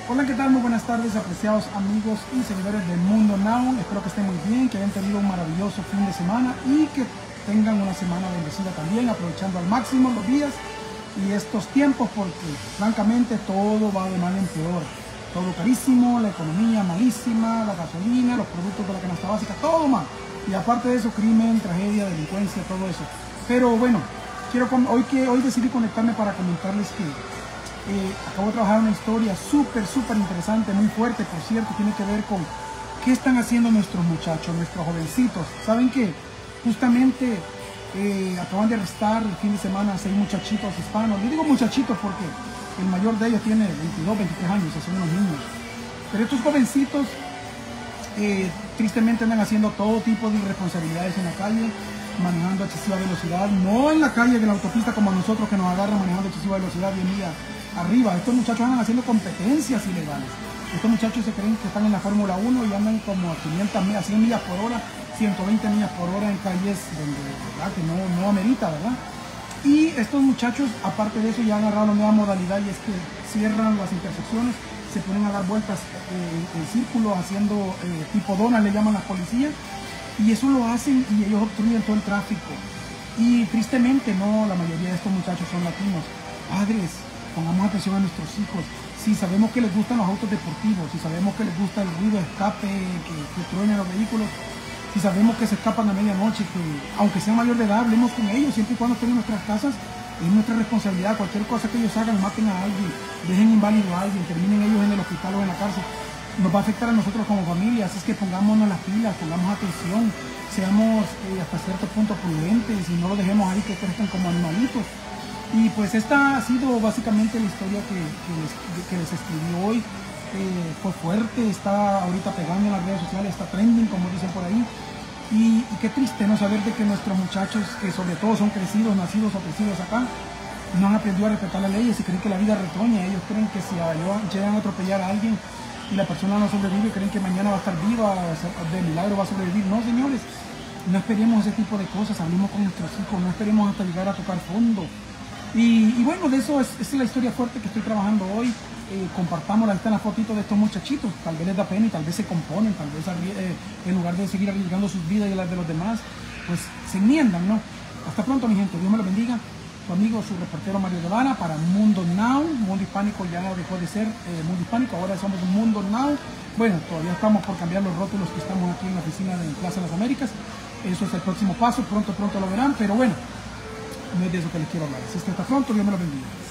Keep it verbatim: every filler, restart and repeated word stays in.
Hola, ¿qué tal? Muy buenas tardes, apreciados amigos y seguidores del Mundo Now. Espero que estén muy bien, que hayan tenido un maravilloso fin de semana y que tengan una semana bendecida también, aprovechando al máximo los días y estos tiempos, porque francamente todo va de mal en peor. Todo carísimo, la economía malísima, la gasolina, los productos de la canasta básica, todo mal. Y aparte de eso, crimen, tragedia, delincuencia, todo eso. Pero bueno, quiero hoy, que, hoy decidí conectarme para comentarles que Eh, acabo de trabajar una historia súper, súper interesante, muy fuerte, por cierto, tiene que ver con qué están haciendo nuestros muchachos, nuestros jovencitos. Saben que justamente eh, acaban de arrestar el fin de semana a seis muchachitos hispanos. Yo digo muchachitos porque el mayor de ellos tiene veintidós, veintitrés años, son unos niños. Pero estos jovencitos eh, tristemente andan haciendo todo tipo de irresponsabilidades en la calle, manejando a excesiva velocidad, no en la calle de la autopista como a nosotros que nos agarran manejando a excesiva velocidad bien mía arriba. Estos muchachos andan haciendo competencias ilegales. Estos muchachos se creen que están en la Fórmula uno y andan como a quinientas, a cien millas por hora, ciento veinte millas por hora en calles donde, ¿verdad?, que no, no amerita, ¿verdad? Y estos muchachos, aparte de eso, ya han agarrado una nueva modalidad, y es que cierran las intersecciones, se ponen a dar vueltas eh, en círculo, haciendo eh, tipo dona, le llaman las policías, y eso lo hacen y ellos obstruyen todo el tráfico. Y tristemente, no, la mayoría de estos muchachos son latinos. Padres, pongamos atención a nuestros hijos. Si sabemos que les gustan los autos deportivos, si sabemos que les gusta el ruido, escape, que, que truenen los vehículos, si sabemos que se escapan a medianoche, que aunque sean mayor de edad, hablemos con ellos, siempre y cuando estén en nuestras casas, es nuestra responsabilidad. Cualquier cosa que ellos hagan, maten a alguien, dejen inválido a alguien, terminen ellos en el hospital o en la cárcel, nos va a afectar a nosotros como familia. Así es que pongámonos las pilas, pongamos atención, seamos eh, hasta cierto punto prudentes y no los dejemos ahí que crezcan como animalitos. Y pues esta ha sido básicamente la historia que, que, les, que les escribí hoy. Eh, fue fuerte, está ahorita pegando en las redes sociales, está trending, como dicen por ahí. Y, y qué triste no saber de que nuestros muchachos, que sobre todo son crecidos, nacidos o crecidos acá, no han aprendido a respetar las leyes y creen que la vida retoña. Ellos creen que si llegan a atropellar a alguien y la persona no sobrevive, creen que mañana va a estar viva, de milagro va a sobrevivir. No, señores, no esperemos ese tipo de cosas, hablemos con nuestros hijos, no esperemos hasta llegar a tocar fondo. Y, y bueno, de eso es, es la historia fuerte que estoy trabajando hoy. Eh, compartámosla, ahí están las fotitos de estos muchachitos, tal vez les da pena y tal vez se componen, tal vez eh, en lugar de seguir arriesgando sus vidas y las de los demás, pues se enmiendan, ¿no? Hasta pronto, mi gente, Dios me lo bendiga. Su amigo, su reportero Mario Guevara para Mundo Now. Mundo Hispánico ya dejó de ser eh, Mundo Hispánico, ahora somos Mundo Now. Bueno, todavía estamos por cambiar los rótulos que estamos aquí en la oficina de Plaza de las Américas. Eso es el próximo paso, pronto, pronto lo verán, pero bueno, no es de eso que les quiero hablar. Así es que hasta pronto, Dios me lo bendiga.